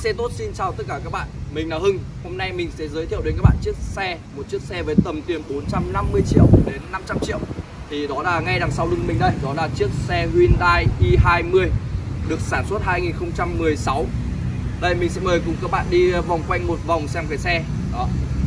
Xe tốt xin chào tất cả các bạn, mình là Hưng. Hôm nay mình sẽ giới thiệu đến các bạn một chiếc xe với tầm tiền 450 triệu đến 500 triệu. Thì đó là ngay đằng sau lưng mình đây, đó là chiếc xe Hyundai i20 được sản xuất 2016. Đây mình sẽ mời cùng các bạn đi vòng quanh một vòng xem cái xe. Đó.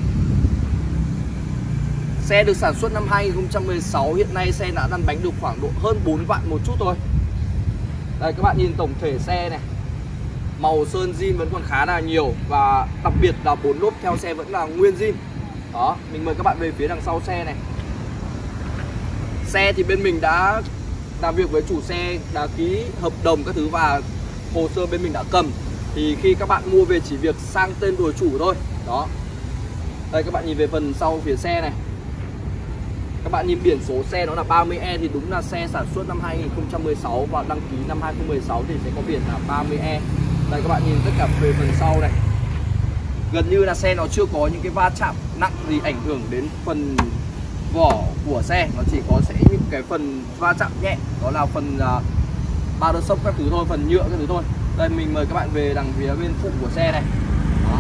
Xe được sản xuất năm 2016, hiện nay xe đã lăn bánh được khoảng độ hơn 4 vạn một chút thôi. Đây các bạn nhìn tổng thể xe này, màu sơn zin vẫn còn khá là nhiều, và đặc biệt là 4 lốp theo xe vẫn là nguyên zin. Đó, mình mời các bạn về phía đằng sau xe này. Xe thì bên mình đã làm việc với chủ xe, đã ký hợp đồng các thứ và hồ sơ bên mình đã cầm. Thì khi các bạn mua về chỉ việc sang tên đổi chủ thôi. Đó. Đây các bạn nhìn về phần sau phía xe này. Các bạn nhìn biển số xe nó là 30E thì đúng là xe sản xuất năm 2016 và đăng ký năm 2016 thì sẽ có biển là 30E. Đây các bạn nhìn tất cả về phần sau này, gần như là xe nó chưa có những cái va chạm nặng gì ảnh hưởng đến phần vỏ của xe. Nó chỉ có những cái phần va chạm nhẹ, đó là phần ba đơ sốc các thứ thôi, phần nhựa các thứ thôi. Đây mình mời các bạn về đằng phía bên phụ của xe này. Đó.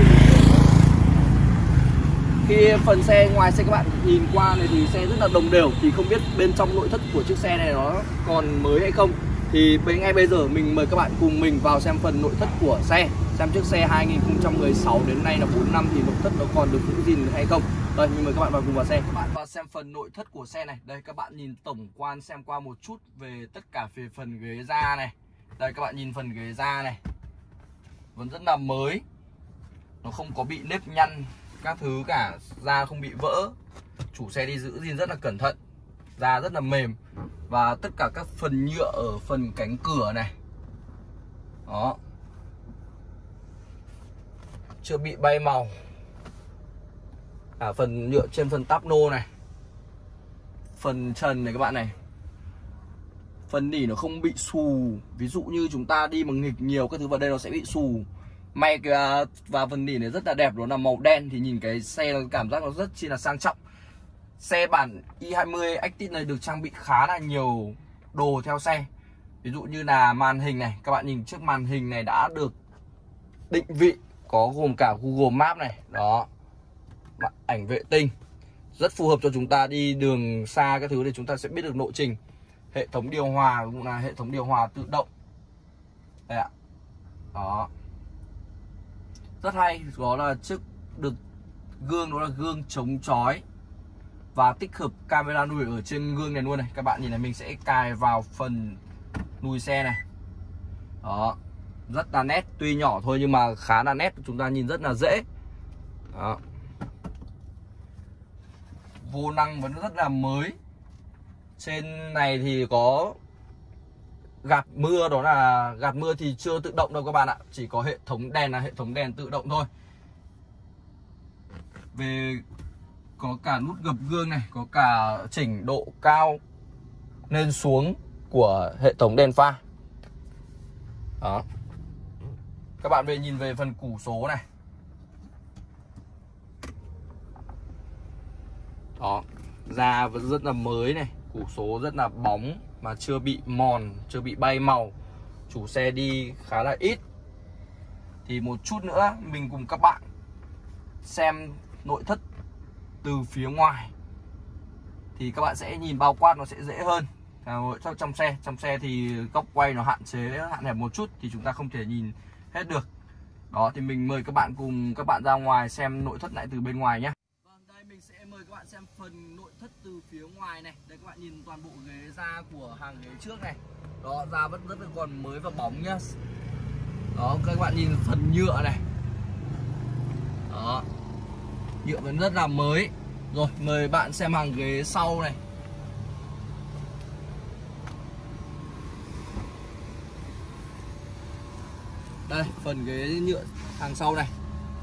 Khi phần xe ngoài xe các bạn nhìn qua này thì xe rất là đồng đều, thì không biết bên trong nội thất của chiếc xe này nó còn mới hay không. Thì ngay bây giờ mình mời các bạn cùng mình vào xem phần nội thất của xe, xem chiếc xe 2016 đến nay là 4 năm thì nội thất nó còn được giữ gìn hay không. Đây mình mời các bạn vào cùng vào xe. Các bạn vào xem phần nội thất của xe này. Đây các bạn nhìn tổng quan xem qua một chút về tất cả về phần ghế da này. Đây các bạn nhìn phần ghế da này, vẫn rất là mới, nó không có bị nếp nhăn các thứ cả, da không bị vỡ. Chủ xe đi giữ gìn rất là cẩn thận, da rất là mềm. Và tất cả các phần nhựa ở phần cánh cửa này, đó, chưa bị bay màu. Cả phần nhựa trên phần táp nô này, phần trần này các bạn này, phần nỉ nó không bị xù. Ví dụ như chúng ta đi bằng nghịch nhiều các thứ vào đây nó sẽ bị xù. May cái và phần nỉ này rất là đẹp, đó là màu đen, thì nhìn cái xe cảm giác nó rất chi là sang trọng. Xe bản i20 Active này được trang bị khá là nhiều đồ theo xe. Ví dụ như là màn hình này, các bạn nhìn trước màn hình này đã được định vị, có gồm cả Google Maps này. Đó, ảnh vệ tinh, rất phù hợp cho chúng ta đi đường xa các thứ, để chúng ta sẽ biết được lộ trình. Hệ thống điều hòa cũng là hệ thống điều hòa tự động. Đây ạ. Đó, rất hay. Đó là chiếc được gương, đó là gương chống chói và tích hợp camera lùi ở trên gương này luôn này. Các bạn nhìn này, mình sẽ cài vào phần lùi xe này. Đó, rất là nét, tuy nhỏ thôi nhưng mà khá là nét, chúng ta nhìn rất là dễ. Đó, vô lăng vẫn rất là mới. Trên này thì có gạt mưa, đó là gạt mưa thì chưa tự động đâu các bạn ạ, chỉ có hệ thống đèn là hệ thống đèn tự động thôi. Về có cả nút gập gương này, có cả chỉnh độ cao lên xuống của hệ thống đèn pha. Đó, các bạn về nhìn về phần củ số này. Đó, da vẫn rất là mới này, củ số rất là bóng mà chưa bị mòn, chưa bị bay màu. Chủ xe đi khá là ít. Thì một chút nữa mình cùng các bạn xem nội thất từ phía ngoài, thì các bạn sẽ nhìn bao quát nó sẽ dễ hơn. Trong xe thì góc quay nó hạn hẹp một chút, thì chúng ta không thể nhìn hết được. Đó, thì mình mời các bạn cùng các bạn ra ngoài xem nội thất lại từ bên ngoài nhé. Vâng, đây mình sẽ mời các bạn xem phần nội thất từ phía ngoài này. Đây các bạn nhìn toàn bộ ghế da của hàng ghế trước này. Đó, da vẫn rất là còn mới và bóng nhá. Đó, các bạn nhìn phần nhựa này. Đó, nhựa vẫn rất là mới. Rồi, mời bạn xem hàng ghế sau này. Đây, phần ghế nhựa hàng sau này.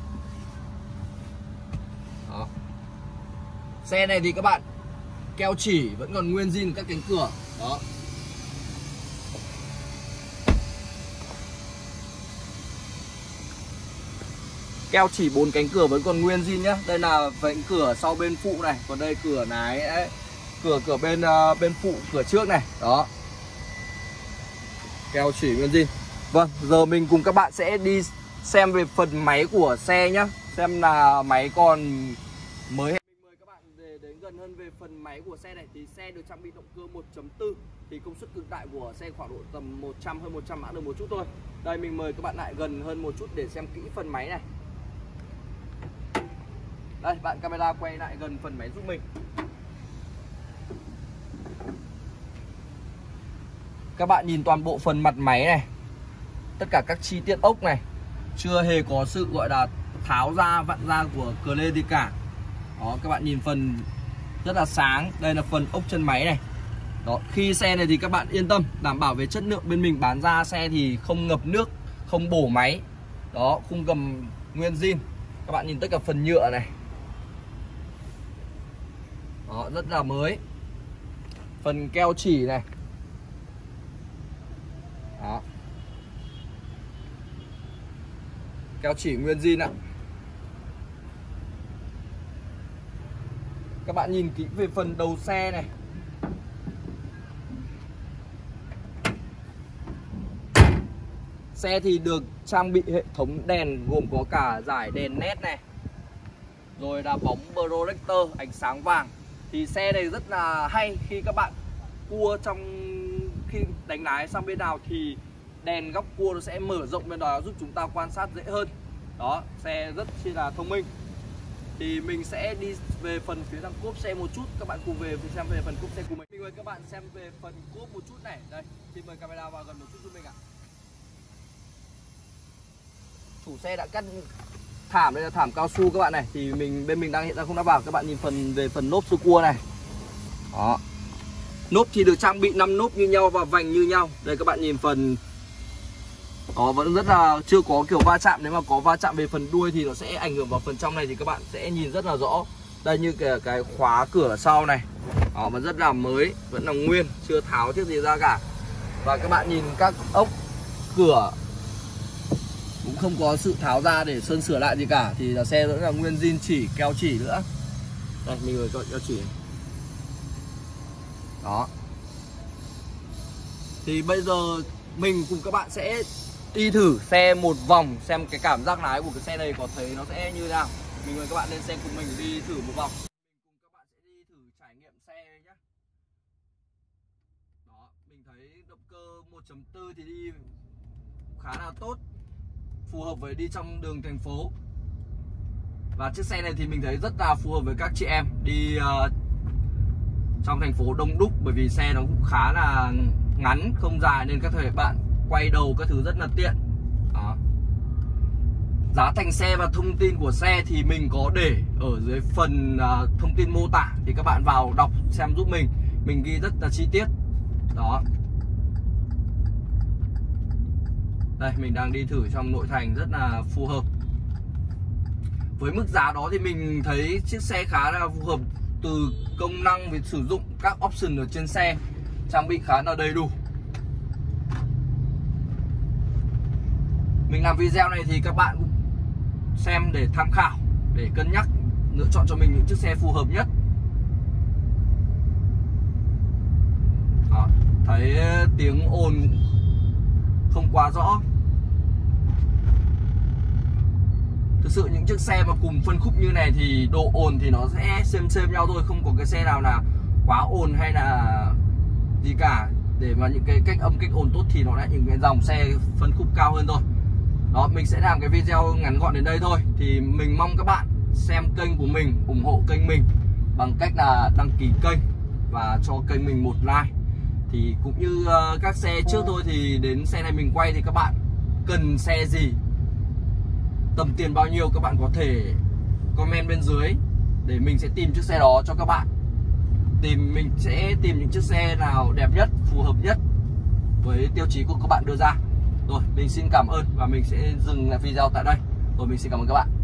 Đó. Xe này thì các bạn keo chỉ vẫn còn nguyên zin các cánh cửa. Đó. Keo chỉ 4 cánh cửa vẫn còn nguyên zin nhá. Đây là cánh cửa sau bên phụ này, còn đây cửa lái ấy, cửa bên phụ, cửa trước này. Đó, keo chỉ nguyên zin. Vâng, giờ mình cùng các bạn sẽ đi xem về phần máy của xe nhá, xem là máy còn mới. Mình mời các bạn đến gần hơn về phần máy của xe này. Thì xe được trang bị động cơ 1.4, thì công suất cực đại của xe khoảng độ tầm 100 hơn 100 mã được một chút thôi. Đây mình mời các bạn lại gần hơn một chút để xem kỹ phần máy này. Đây bạn camera quay lại gần phần máy giúp mình. Các bạn nhìn toàn bộ phần mặt máy này, tất cả các chi tiết ốc này chưa hề có sự gọi là tháo ra vặn ra của cờ lê gì cả. Đó, các bạn nhìn phần rất là sáng. Đây là phần ốc chân máy này. Đó, khi xe này thì các bạn yên tâm, đảm bảo về chất lượng bên mình bán ra xe thì không ngập nước, không bổ máy. Đó, khung gầm nguyên zin. Các bạn nhìn tất cả phần nhựa này. Đó, rất là mới. Phần keo chỉ này. Đó. Keo chỉ nguyên zin ạ. Các bạn nhìn kỹ về phần đầu xe này. Xe thì được trang bị hệ thống đèn gồm có cả dải đèn LED này, rồi là bóng projector ánh sáng vàng. Thì xe này rất là hay khi các bạn cua khi đánh lái sang bên nào thì đèn góc cua nó sẽ mở rộng bên đó, giúp chúng ta quan sát dễ hơn. Đó, xe rất chi là thông minh. Thì mình sẽ đi về phần phía đằng cốp xe một chút. Các bạn cùng xem về phần cốp xe của mình. Mình mời các bạn xem về phần cốp một chút này. Đây, xin mời camera vào gần một chút giúp mình ạ. Chủ xe đã cắt thảm, đây là thảm cao su các bạn này. Thì bên mình đang hiện ra không đã vào. Các bạn nhìn về phần lốp sơ cua này. Đó. Lốp thì được trang bị 5 lốp như nhau và vành như nhau. Đây các bạn nhìn phần đó vẫn rất là chưa có kiểu va chạm. Nếu mà có va chạm về phần đuôi thì nó sẽ ảnh hưởng vào phần trong này, thì các bạn sẽ nhìn rất là rõ. Đây như cái khóa cửa sau này. Đó, vẫn rất là mới, vẫn là nguyên, chưa tháo chiếc gì ra cả. Và các bạn nhìn các ốc cửa cũng không có sự tháo ra để sơn sửa lại gì cả. Thì là xe vẫn là nguyên zin chỉ, keo chỉ nữa. Đây mình vừa chọn keo chỉ. Đó. Thì bây giờ mình cùng các bạn sẽ đi thử xe một vòng, xem cái cảm giác lái của cái xe này có thấy nó sẽ như thế nào. Mình mời các bạn lên xe cùng mình đi thử một vòng. Mình cùng các bạn sẽ đi thử trải nghiệm xe nhé. Đó, mình thấy động cơ 1.4 thì đi khá là tốt, phù hợp với đi trong đường thành phố. Và chiếc xe này thì mình thấy rất là phù hợp với các chị em đi trong thành phố đông đúc, bởi vì xe nó cũng khá là ngắn, không dài, nên các bạn quay đầu các thứ rất là tiện. Đó. Giá thành xe và thông tin của xe thì mình có để ở dưới phần thông tin mô tả, thì các bạn vào đọc xem giúp mình ghi rất là chi tiết. Đó. Đây mình đang đi thử trong nội thành rất là phù hợp. Với mức giá đó thì mình thấy chiếc xe khá là phù hợp, từ công năng về sử dụng các option ở trên xe, trang bị khá là đầy đủ. Mình làm video này thì các bạn cũng xem để tham khảo, để cân nhắc lựa chọn cho mình những chiếc xe phù hợp nhất. Đó, thấy tiếng ồn không quá rõ. Thực sự những chiếc xe mà cùng phân khúc như này thì độ ồn thì nó sẽ xem nhau thôi, không có cái xe nào là quá ồn hay là gì cả. Để mà những cái cách âm cách ồn tốt thì nó lại những cái dòng xe phân khúc cao hơn thôi. Đó, mình sẽ làm cái video ngắn gọn đến đây thôi. Thì mình mong các bạn xem kênh của mình, ủng hộ kênh mình bằng cách là đăng ký kênh và cho kênh mình một like. Thì cũng như các xe trước thôi, thì đến xe này mình quay thì các bạn cần xe gì, tầm tiền bao nhiêu, các bạn có thể comment bên dưới để mình sẽ tìm chiếc xe đó cho các bạn. Mình sẽ tìm những chiếc xe nào đẹp nhất, phù hợp nhất với tiêu chí của các bạn đưa ra. Rồi, mình xin cảm ơn và mình sẽ dừng video tại đây. Rồi, mình xin cảm ơn các bạn.